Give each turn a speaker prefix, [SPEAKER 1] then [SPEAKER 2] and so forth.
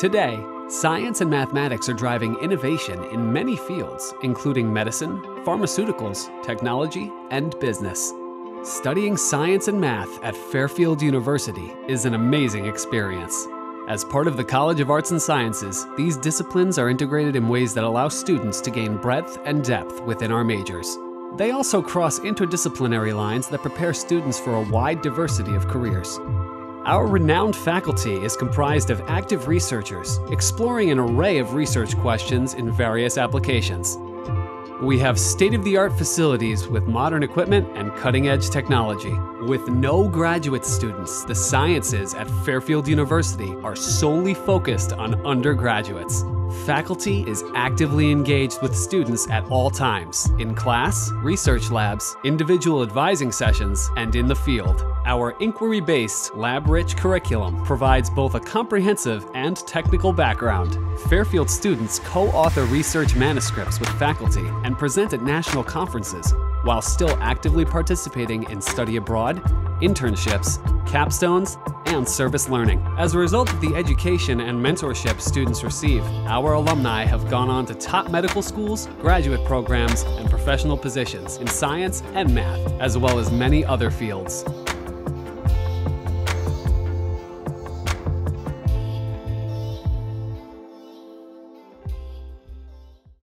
[SPEAKER 1] Today, science and mathematics are driving innovation in many fields, including medicine, pharmaceuticals, technology, and business. Studying science and math at Fairfield University is an amazing experience. As part of the College of Arts and Sciences, these disciplines are integrated in ways that allow students to gain breadth and depth within our majors. They also cross interdisciplinary lines that prepare students for a wide diversity of careers. Our renowned faculty is comprised of active researchers exploring an array of research questions in various applications. We have state-of-the-art facilities with modern equipment and cutting-edge technology. With no graduate students, the sciences at Fairfield University are solely focused on undergraduates. Faculty is actively engaged with students at all times, in class, research labs, individual advising sessions, and in the field. Our inquiry-based, lab-rich curriculum provides both a comprehensive and technical background. Fairfield students co-author research manuscripts with faculty and present at national conferences, while still actively participating in study abroad, internships, capstones, and service learning. As a result of the education and mentorship students receive, our alumni have gone on to top medical schools, graduate programs, and professional positions in science and math, as well as many other fields.